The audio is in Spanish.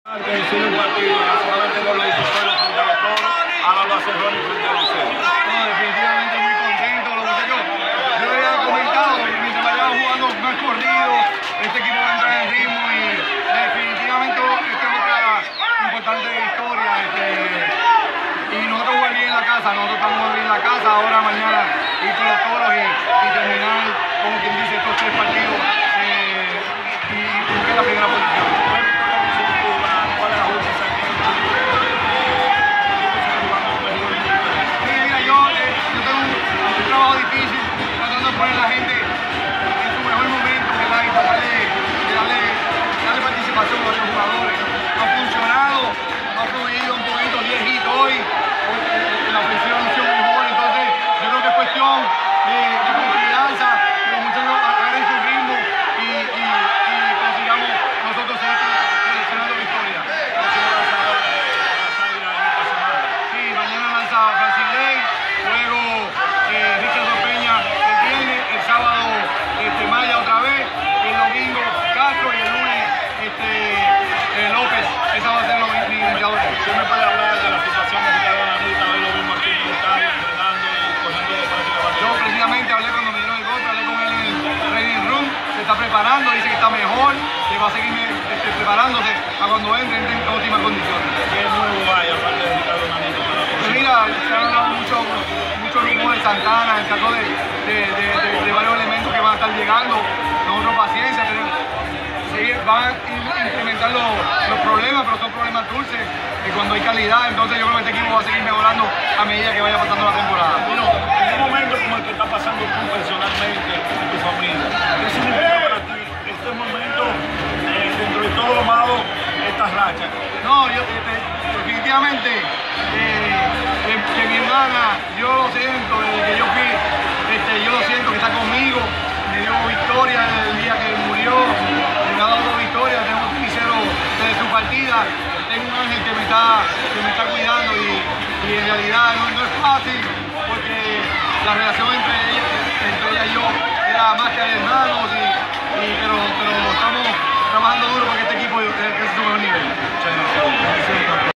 Antes de un partido, solamente no lo hizo solo frente a los Toros, ahora lo hace Ronnie frente a Liceo. No, definitivamente muy contento, los muchachos. Yo lo había comentado, mientras vayan jugando más corrido, este equipo va a entrar en ritmo y definitivamente esta es otra importante victoria. Y nosotros jugar bien en la casa, nosotros estamos muy bien en la casa, ahora mañana ir con los Toros y terminar, como quien dice, estos 3 partidos y buscar la primera posición. Difícil, tratando de poner a la gente en su mejor momento, ¿verdad? Y tratar de darle participación a los jugadores. No ha funcionado, no ha fluido un poquito 10 hits hoy, la ofensiva no ha sido mejor, entonces yo creo que es cuestión de confianza, que los muchachos agarren su ritmo y consigamos nosotros seleccionando victoria. Sí, mañana lanza Francis Ley, luego Richard Peña el viernes, el sábado Maya otra vez, el domingo Castro y el lunes López. Esa va a ser los iniciadores. ¿Usted me puede hablar de la situación de Ricardo Nanita? Hoy lo vimos aquí en el estadio, entrenando y cogiendo de práctica. Yo precisamente hablé cuando me dieron el golpe, hablé con él en el training room, se está preparando, dice que está mejor, que va a seguir preparándose a cuando entre en óptimas condiciones. ¿Qué nuevo hay aparte de Ricardo Nanita? Pues mira, se han hablado mucho rumores de Santana, el caso de varios elementos que van a estar llegando. Nosotros paciencia, van a implementar los problemas, pero son problemas dulces y cuando hay calidad, entonces yo creo que este equipo va a seguir mejorando a medida que vaya pasando la temporada. Bueno, en un momento como el que está pasando tú personalmente en tu familia, ¿qué significa para ti este momento, dentro de todo lo malo, estas rachas? No, yo definitivamente que mi hermana, yo lo siento, desde que yo fui, yo lo siento que está conmigo, me dio victoria el día que murió, me ha dado 2 victorias, tengo un pisero desde su partida, tengo un ángel que me está cuidando y en realidad no es fácil porque la relación entre ella y yo era más que de hermanos, pero estamos trabajando duro para que este equipo crezca a su mejor nivel. Muchas gracias.